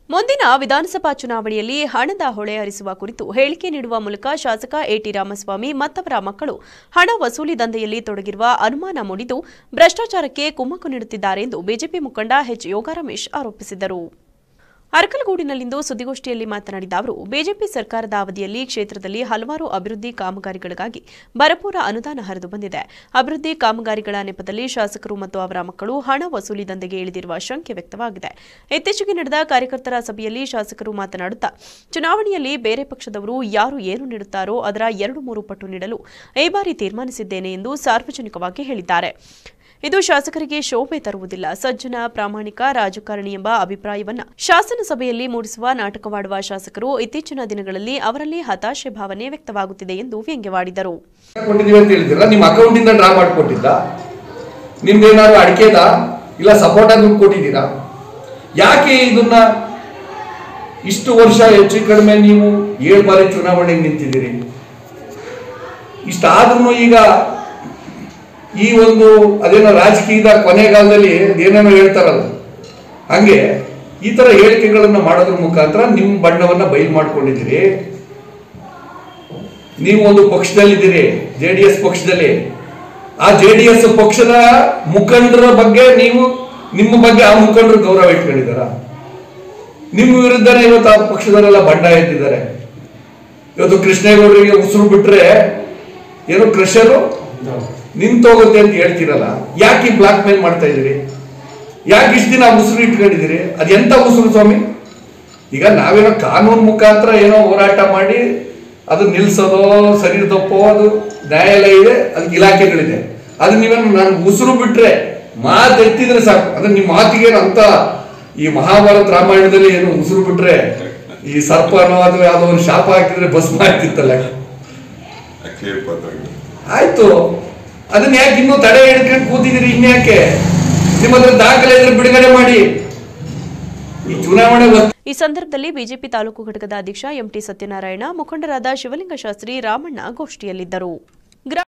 ಮುಂದಿನ ವಿಧಾನಸಭಾ ಚುನಾವಣೆಯಲ್ಲಿ ಹಣದ ಹೊಳೆ ಹರಿಸುವ ಕುರಿತು ಹೇಳಿಕೆ ನೀಡುವ ಮೂಲಕ ಶಾಸಕ ಎಟಿ ರಾಮಸ್ವಾಮಿ ಮತ್ತವರ ಮಕ್ಕಳು ಹಣ ವಸೂಲಿ ದಂಧೆಯಲ್ಲಿ ತೊಡಗಿರುವ ಅನುಮಾನ ಮೂಡಿದ್ದು ಭ್ರಷ್ಟಾಚಾರಕ್ಕೆ ಕುಮ್ಮಕ್ಕು ನೀಡುತ್ತಿದ್ದಾರೆ ಎಂದು ಬಿಜೆಪಿ ಮುಖಂಡ ಎಚ್ ಯೋಗರಮೇಶ್ ಆರೋಪಿಸಿದರು. ಅರಕಲಗೂಡಿನಲ್ಲಿಂದು ಸುದ್ದಿಗೋಷ್ಠಿಯಲ್ಲಿ ಮಾತನಾಡಿದ ಅವರು, ಬಿಜೆಪಿ ಸರ್ಕಾರದ ಅವಧಿಯಲ್ಲಿ ಕ್ಷೇತ್ರದಲ್ಲಿ ಹಲವಾರು ಅಭಿವೃದ್ಧಿ ಕಾಮಗಾರಿಗಳಿಗಾಗಿ ಭರಪೂರ ಅನುದಾನ ಹರಿದು ಬಂದಿದೆ. ಅಭಿವೃದ್ಧಿ ಕಾಮಗಾರಿಗಳ ನೆಪದಲ್ಲಿ ಶಾಸಕರು ಮತ್ತು ಅವರ ಮಕ್ಕಳು ಹಣ ವಸೂಲಿ ದಂಧೆಗೆ ಇಳಿದಿರುವ ಶಂಕೆ ವ್ಯಕ್ತವಾಗಿದೆ. ಇತ್ತೀಚೆಗೆ ನಡೆದ ಕಾರ್ಯಕರ್ತರ ಸಭೆಯಲ್ಲಿ ಶಾಸಕರು ಮಾತನಾಡುತ್ತಾ, ಚುನಾವಣೆಯಲ್ಲಿ ಬೇರೆ ಪಕ್ಷದವರು ಯಾರು ಏನು ನೀಡುತ್ತಾರೋ ಅದರ 2-3 ಪಟ್ಟು ನೀಡಲು ಈ ಬಾರಿ ತೀರ್ಮಾನಿಸಿದ್ದೇನೆ ಎಂದು ಸಾರ್ವಜನಿಕವಾಗಿ ಹೇಳಿದ್ದಾರೆ. ಇದು ಶಾಸಕರಿಗೆ ಶೋಭೆ ತರುವುದಿಲ್ಲ. ಸಜ್ಜನ ಪ್ರಾಮಾಣಿಕ ರಾಜಕಾರಣಿ ಎಂಬ ಅಭಿಪ್ರಾಯವನ್ನು ಶಾಸನ ಸಭೆಯಲ್ಲಿ ಮೂಡಿಸುವ ನಾಟಕವಾಡುವ ಶಾಸಕರು ಇತ್ತೀಚಿನ ದಿನಗಳಲ್ಲಿ ಅವರಲ್ಲಿ ಹತಾಶೆ ಭಾವನೆ ವ್ಯಕ್ತವಾಗುತ್ತಿದೆ ಎಂದು ವ್ಯಂಗ್ಯವಾಡಿದರು. ನಿಮ್ಮ ಅಕೌಂಟ್ ಇಂದ ಡ್ರಾ ಮಾಡಿಕೊಟ್ಟಿದ್ದ, ನಿಮ್ದೇನಾದ್ರು ಅಡಿಕೆದ ಇಲ್ಲ ಸಪೋರ್ಟ ದುಡ್ಡು ಕೊಟ್ಟಿದ್ದೀರಾ? ಯಾಕೆ ಇದನ್ನ ಇಷ್ಟು ವರ್ಷ ಹೆಚ್ಚು ಕಡಿಮೆ ನೀವು 7 ಬಾರಿ ಚುನಾವಣೆಗೆ ನಿಂತಿದ್ದೀರಿ? ಇಷ್ಟಾದ್ರೂ ಈಗ ಈ ಒಂದು ಅದೇನೋ ರಾಜಕೀಯದ ಕೊನೆಗಾಲದಲ್ಲಿ ಏನೇನೋ ಹೇಳ್ತಾರಲ್ಲ, ಹಂಗೆ ಈ ತರ ಹೇಳಿಕೆಗಳನ್ನು ಮಾಡೋದ್ರ ಮುಖಾಂತರ ನಿಮ್ಮ ಬಣ್ಣವನ್ನ ಬಯಲು ಮಾಡ್ಕೊಂಡಿದ್ದೀರಿ. ನೀವು ಒಂದು ಪಕ್ಷದಲ್ಲಿದ್ದೀರಿ, JDS ಪಕ್ಷದಲ್ಲಿ. ಆ JDS ಪಕ್ಷದ ಮುಖಂಡರ ಬಗ್ಗೆ ನಿಮ್ಮ ಬಗ್ಗೆ ಆ ಮುಖಂಡರು ಗೌರವ ಇಟ್ಕೊಂಡಿದ್ದಾರ? ನಿಮ್ಮ ವಿರುದ್ಧನೇ ಇವತ್ತು ಆ ಪಕ್ಷದವರೆಲ್ಲ ಬಣ್ಣ ಎತ್ತಿದ್ದಾರೆ. ಇವತ್ತು ಕೃಷ್ಣೇಗೌಡರಿಗೆ ಉಸಿರು ಬಿಟ್ರೆ ಏನು ಕ್ರಷರು ನಿಂತೋಗುತ್ತೆ ಅಂತ ಹೇಳ್ತೀರಲ್ಲ, ಯಾಕೆ ಬ್ಲಾಕ್ ಮೇಲ್ ಮಾಡ್ತಾ ಇದ್ದೀರಿ? ಯಾಕೆ ಇಷ್ಟು ದಿನ ಉಸಿರು ಇಟ್ಕೊಂಡಿದ್ದೀರಿ? ಅದು ಎಂತ ಉಸಿರು ಸ್ವಾಮಿ? ಈಗ ನಾವೇನೋ ಕಾನೂನು ಮುಖಾಂತರ ಏನೋ ಹೋರಾಟ ಮಾಡಿ ಅದು ನಿಲ್ಸೋದೋ ಸರಿ ತಪ್ಪೋ ಅದು ನ್ಯಾಯಾಲಯ ಇದೆ, ಅದಕ್ಕೆ ಇಲಾಖೆಗಳಿದೆ. ಅದು ನೀವೇನು ನಾನು ಉಸಿರು ಬಿಟ್ರೆ ಮಾತು ಎತ್ತಿದ್ರೆ ಸಾಕು. ಅಂದ್ರೆ ನಿಮ್ಮ ಮಾತಿಗೆ ಅಂತ ಈ ಮಹಾಭಾರತ ರಾಮಾಯಣದಲ್ಲಿ ಏನು ಉಸಿರು ಬಿಟ್ರೆ ಈ ಸರ್ಪನೋ ಅಥವಾ ಯಾವುದೋ ಒಂದು ಶಾಪ ಹಾಕಿದ್ರೆ ಭಸ್ಮ ಆಗ್ತಿತ್ತಲ್ಲ, ಆಯ್ತು. ಅದನ್ನ ಯಾಕೆ ಇನ್ನೂ ತಡೆ ಹಿಡ್ಕೊಂಡು ಕೂತಿದ್ದೀರಿ? ಇನ್ಯಾಕೆ ನಿಮ್ಮ ಹತ್ರ ದಾಖಲೆ ಇದ್ರೆ ಬಿಡುಗಡೆ ಮಾಡಿ. ಈ ಚುನಾವಣೆ ಈ ಸಂದರ್ಭದಲ್ಲಿ ಬಿಜೆಪಿ ತಾಲೂಕು ಘಟಕದ ಅಧ್ಯಕ್ಷ ಎಂಟಿ ಸತ್ಯನಾರಾಯಣ, ಮುಖಂಡರಾದ ಶಿವಲಿಂಗ ಶಾಸ್ತ್ರಿ, ರಾಮಣ್ಣ ಗೋಷ್ಠಿಯಲ್ಲಿದ್ದರು.